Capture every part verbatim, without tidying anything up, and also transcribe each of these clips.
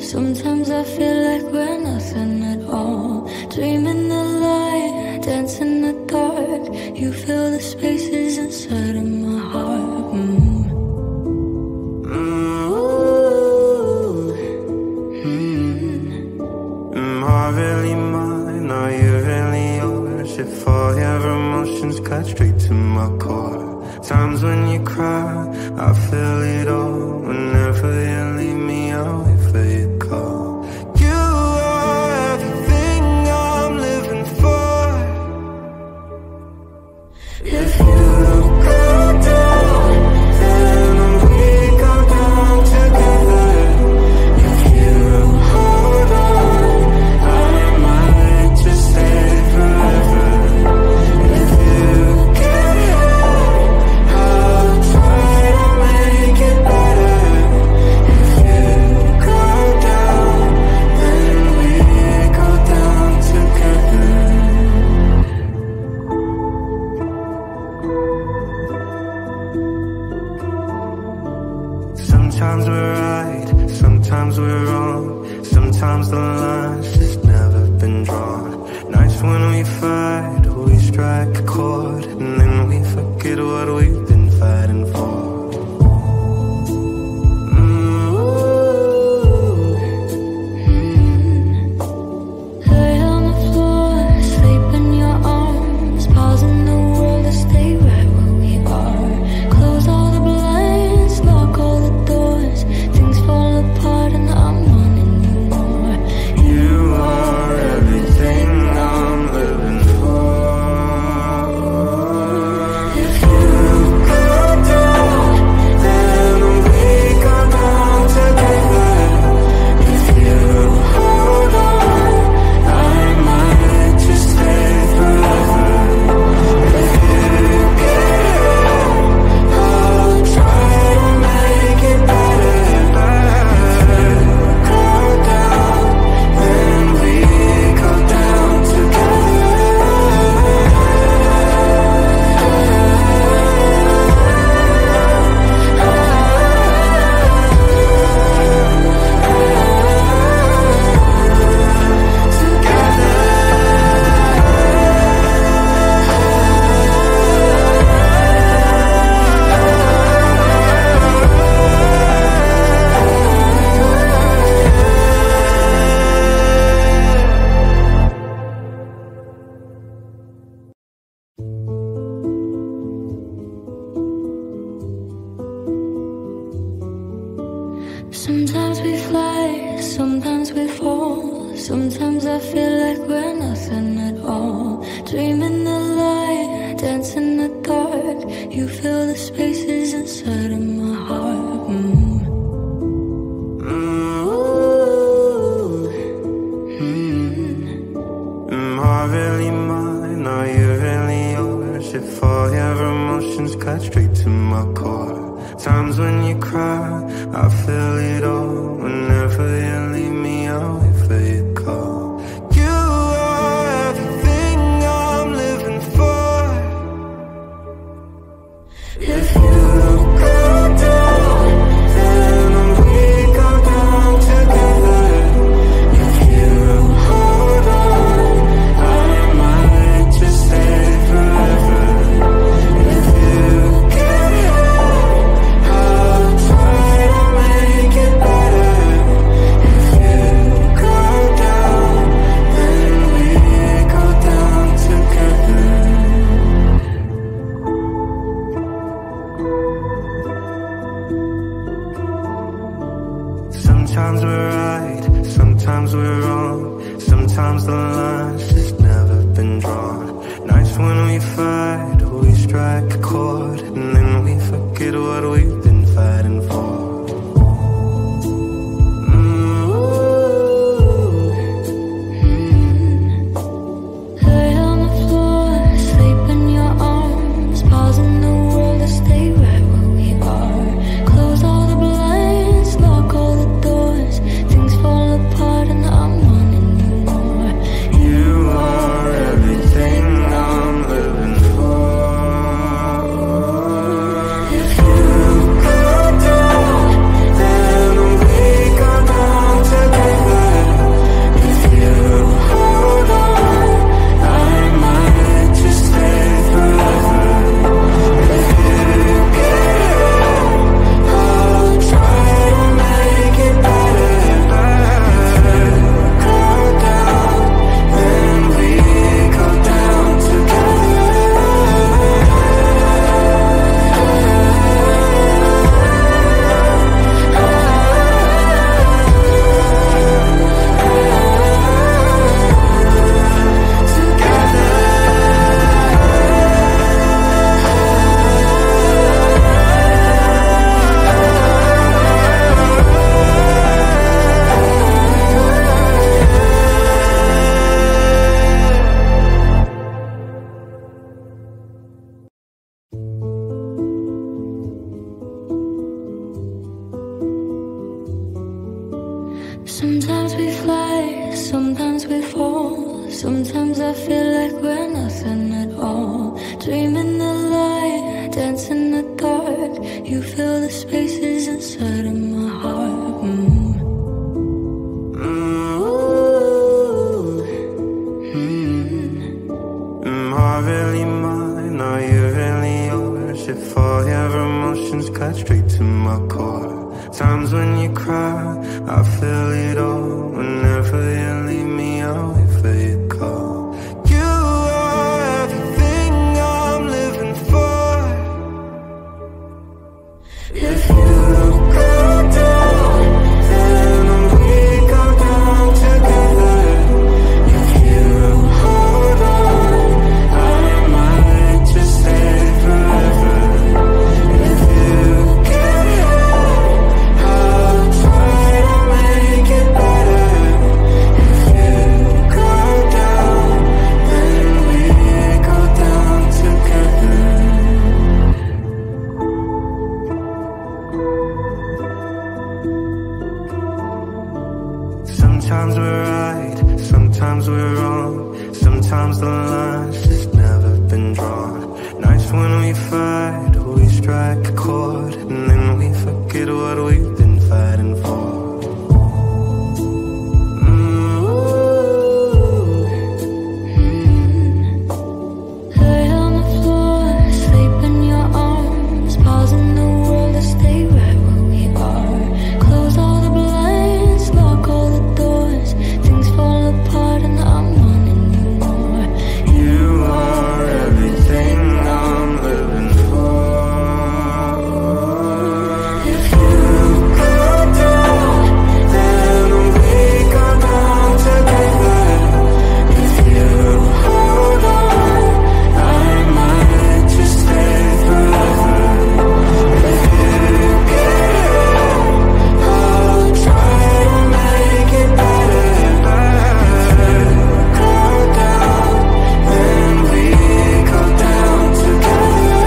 Sometimes I feel like we're nothing at all. Dreaming the light, dancing the dark. You fill the spaces inside of my heart. mm. Ooh. Mm. Am I really mine? Are you really yours? If all your emotions cut straight to my core. Times when you cry, I feel it all. Whenever you leave me, I'll wait for your call. You are everything I'm living for. If you go down, then we go down together. If you hold on, I might just stay forever. If you get hurt, I'll try to make it better. If you go down, then we go down together. Sometimes we're right, sometimes we're wrong. Sometimes the line's just never been drawn. Nights when we fight, we strike a chord, and then we forget what we've been fighting for. Ooh. Mm. Lay on the floor, sleep in your arms. Pausing the world to stay right where we are. Close all the blinds, lock all the doors. Things fall apart and I'm wanting you more. You are everything I'm living for. If you go down, then we go down together. If you hold on, I might just stay forever. If you get hurt, I'll try to make it better. If you go down, then we go down together. Sometimes we fly, sometimes we fall. Sometimes I feel like we're nothing at all. Dreaming the light, dancing the dark. You fill the spaces inside of my heart. mm. Ooh. Mm. Am I really mine? Are you really yours? If all your emotions cut straight to my core. Times when you cry, I feel it all. Whenever you leave me, I'll wait for your call. You are everything I'm living for. If you go down, then we go down together. If you hold on, I might just stay forever. If you get hurt, I'll try to make it better. If you go Sometimes I feel like we're nothing at all. Dreaming the light, dancing the dark. You fill the spaces inside of my heart. Mm. Ooh. Mm. Am I really mine? Are you really yours? If all your emotions cut straight to my core. Times when you cry, I feel it all. Whenever you leave me, I'll wait for your call. You are everything I'm living for. If you go down, then we go down together. If you hold on, I might just stay forever. If you get hurt, I'll try to make it better. If you go down, then we go down together. Sometimes we're right, sometimes we're wrong. Sometimes the line's just never been drawn. Nights when we fight, we strike a chord, and then we forget what we've been fighting for. Lay on the floor, sleep in your arms. Pausing the world to stay right where we are. Close all the blinds, lock all the doors. Things fall apart and I'm wanting you more. You are everything I'm living for. If you go down, then we go down together. If you hold on, I might just stay forever. If you get hurt, I'll try to make it better. If you go down, then we go down together.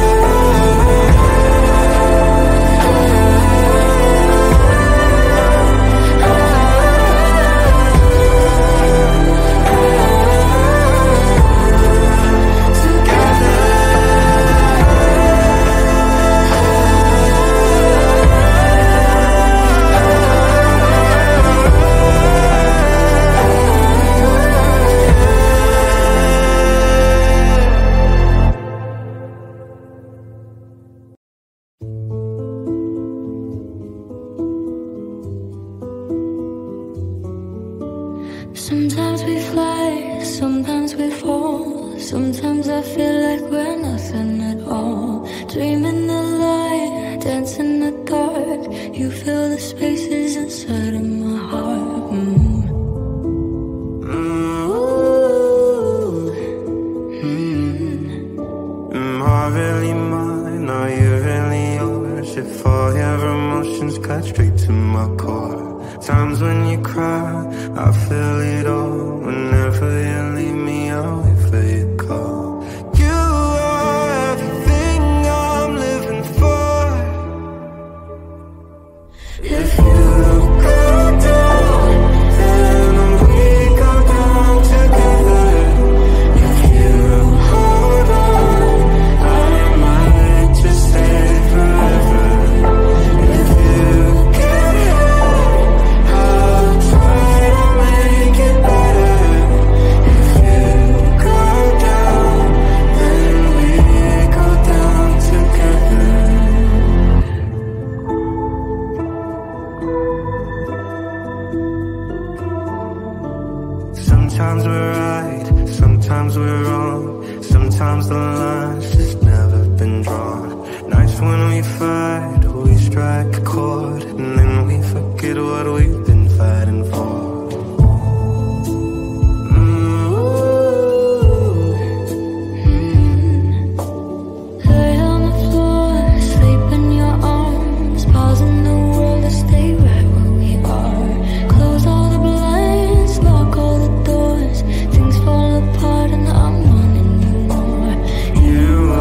Sometimes we fly, sometimes we fall. Sometimes I feel like we're nothing at all. Dreaming the light, dancing the dark. You fill the spaces inside of my heart. Mm. Ooh. Mm. Am I really mine? Are you really yours? If all your emotions cut straight to my core. Times when you cry, I feel it all. Whenever you leave me, I'll wait for your call. You are everything I'm living for. If you go down, then we go down together. If you hold on, I might just stay forever. If you get hurt, I'll try to make it better. If you go down, then we go down together. Sometimes we're right, sometimes we're wrong. Sometimes the line's just never been drawn. Nights when we fight, we strike a chord, and then we forget what we've been fighting for. Lay on the floor, sleep in your arms. Pausing the world to stay right where we are. Close all the blinds, lock all the doors. Things fall apart and I'm wanting you more. You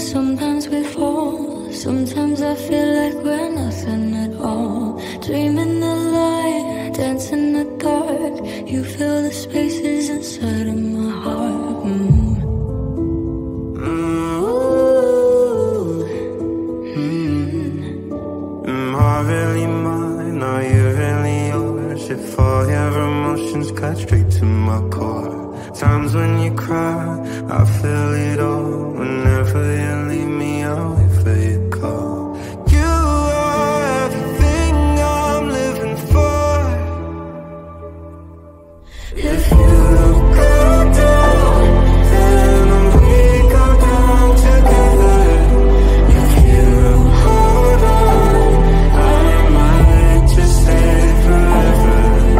sometimes we fall. Sometimes I feel like we're nothing at all. Dreaming the light, dancing the dark. You fill the spaces inside of my heart. Mm. If all your emotions cut straight to my core. Times when you cry, I feel it all. Whenever you leave me, I'll wait for your call. You are everything I'm living for. If you go down, then we go down together. If you hold on, I might just stay forever.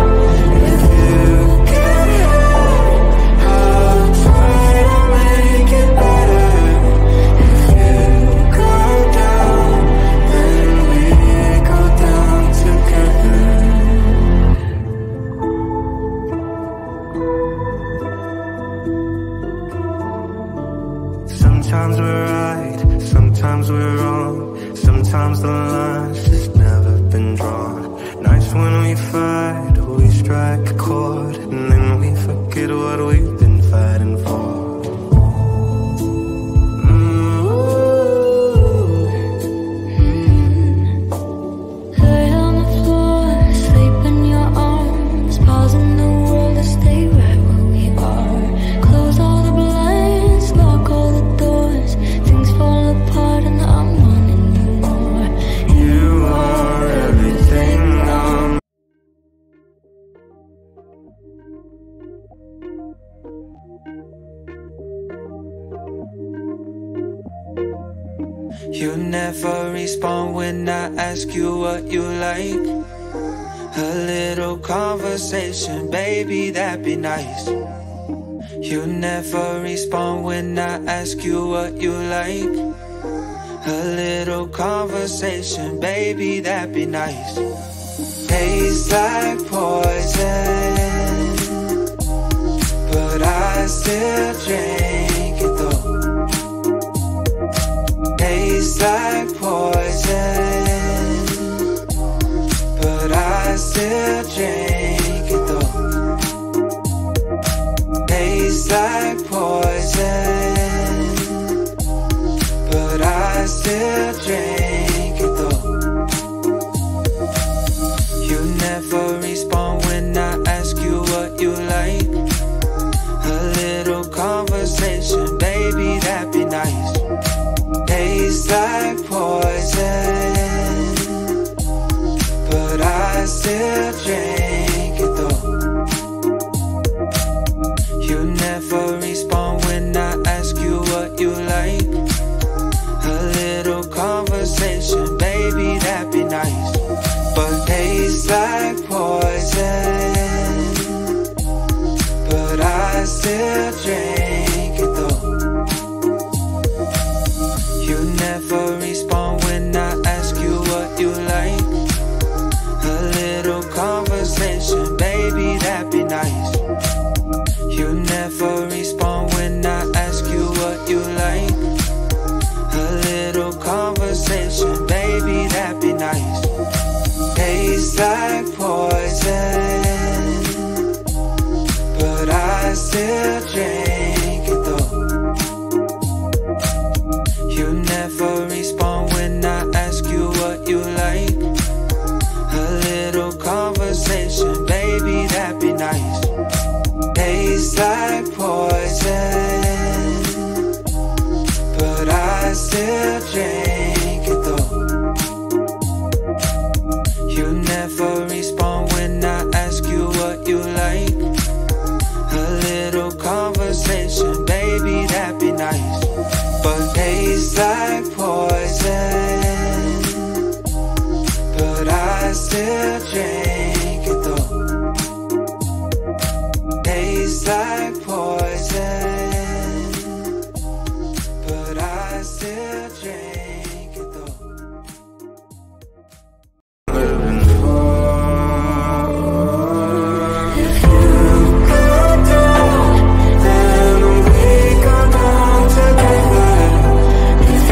Sometimes we're right, sometimes we're wrong. Sometimes the line's just never been drawn. Nights when we fight, we strike a chord, and then we forget what we've been fighting for. You never respond when I ask you what you like. A little conversation, baby, that'd be nice. You never respond when I ask you what you like. A little conversation, baby, that'd be nice. Tastes like poison, but I still drink it though. Tastes like poison, but I still drink it though. Tastes like poison, but I still drink it though. You never respond when I ask you what you like. A little conversation, baby, that'd be nice. Tastes like poison, but I still drink it though. You never respond when I ask you what you like. A little conversation, baby, that'd be nice. But tastes like poison, but I still drink it though. You never respond when I ask you what you like. A little conversation, baby, that'd be nice. You never respond when I ask you what you like. A little conversation, baby, that'd be nice. Tastes like poison, but I still drink it though. You never respond when I ask you what you like. A little conversation, baby, that'd be nice. Tastes like poison, but I still drink it though. You never respond when I ask you what you like. A little conversation, baby, that'd be nice. But tastes like poison, but I still drink it though. Tastes like poison, but I still drink it though. Living for. If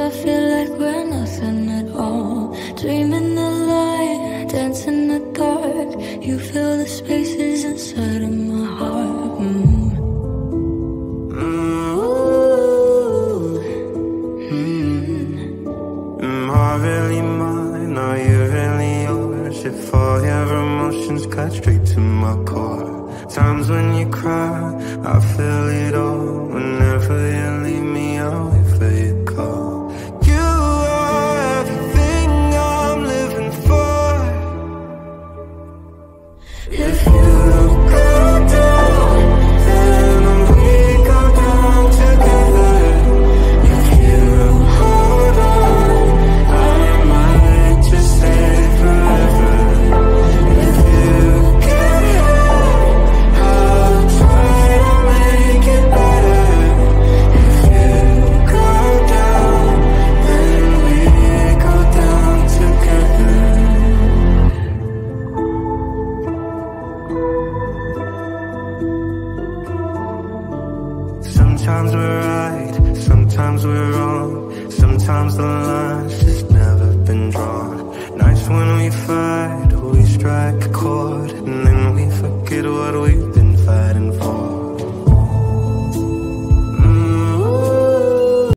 I feel like we're nothing at all. Dreaming the light, dancing the dark. You fill the spaces inside of my heart. Mm. Am I really mine? Are you really yours? If all your emotions cut straight to my core. Times when you cry, I feel it all. Whenever you leave me, I'll wait for your call. You are everything I'm living for. If you go down, then we go down together. If you hold on, I might just stay forever. If you get hurt, I'll try to make it better. If you go down, then we go down together. Sometimes we're right, sometimes we're wrong. Sometimes the line's just never been drawn. Nights when we fight, we strike a chord, and then we forget what we've been fighting for. Mm.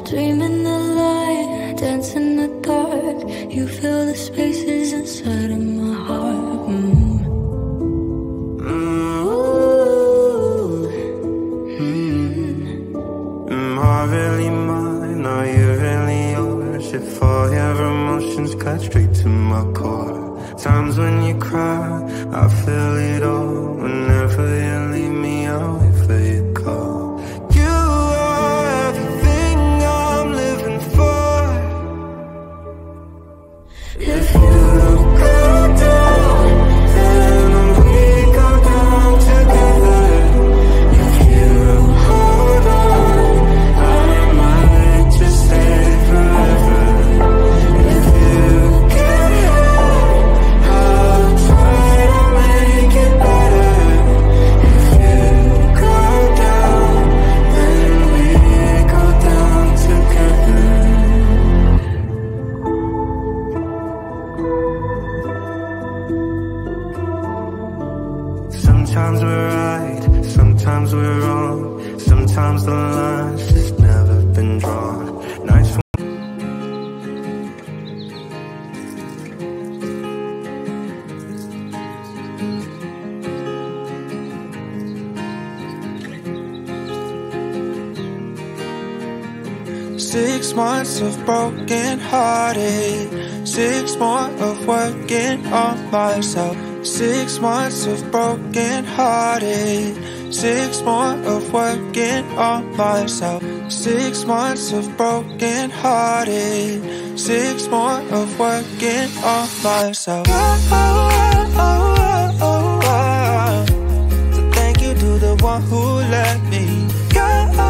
Dream in the light, dance in the dark. You fill the spaces inside of my heart. Mm. Mm. Am I really mine? Are you really yours? If all your emotions cut straight to my core. Times when you cry, I feel it all. Whenever you leave me, I'll wait for your call. You are everything I'm living for. If you go down, then we go down together. If you hold on, I might just stay forever. If you get hurt, I'll try to make it better. If you go down, then we go down together. Sometimes we're right, sometimes we're wrong. Sometimes the line's just never been drawn. Nights when Six months of broken hearted, six more of working on myself. Six months of broken hearted, six more of working on myself. Six months of broken hearted, six more of working on myself. Oh, oh, oh, oh, oh. So thank you to the one who let me go.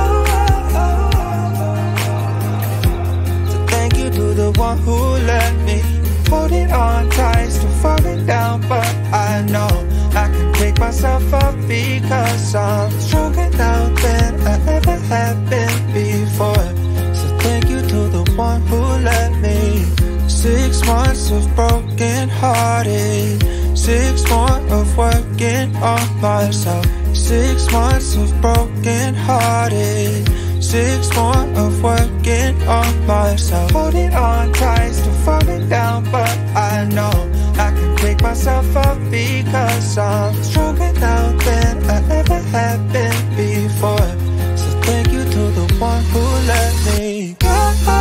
To the one who let me hold it on tight, still falling down, but I know I can pick myself up because I'm stronger now than I ever have been before. So thank you to the one who let me. Six months of broken hearted, six more of working on myself. Six months of broken hearted, six more of working on myself. Holding on tight, still falling down, but I know I can pick myself up because I'm stronger now than I ever have been before. So thank you to the one who let me go.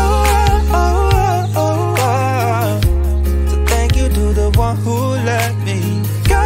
So thank you to the one who let me go.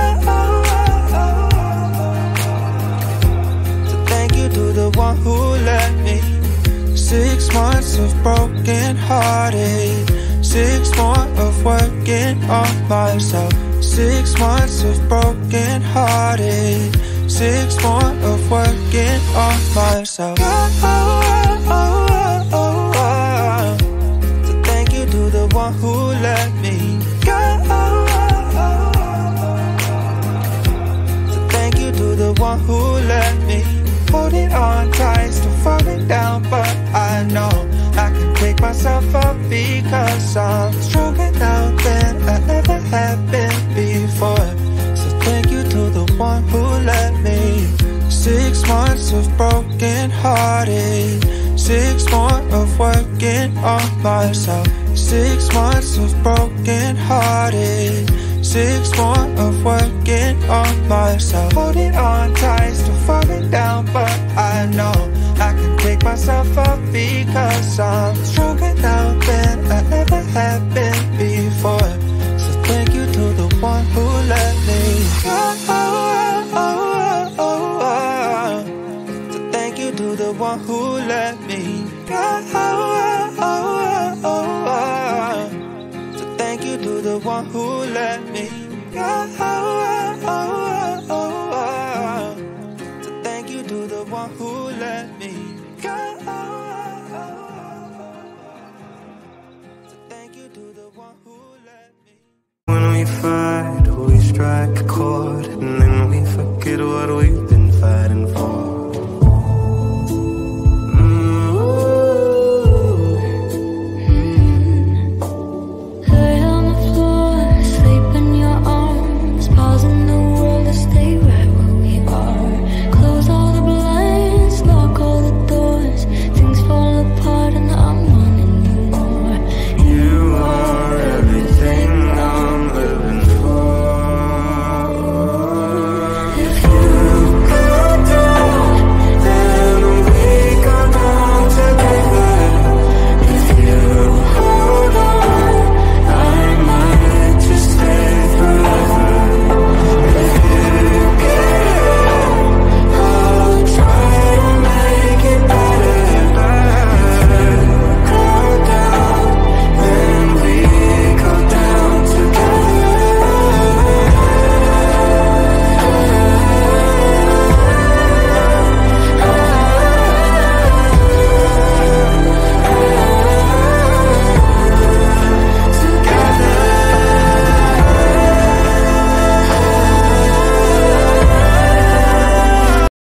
So thank you to the one who let me. Six months of broken hearted, six more of working on myself. Six months of broken hearted, six more of working on myself. Oh, oh, oh, oh, oh. So thank you to the one who let me go. So thank you to the one who let me hold it on tight, still falling down, but I know I can pick myself up because I'm stronger now than I ever have been before. So thank you to the one who let me. Six months of broken hearted, six more of working on myself. Six months of broken hearted, six more of working on myself. Holding on tight, still falling down, but I know I can pick myself up because I'm stronger now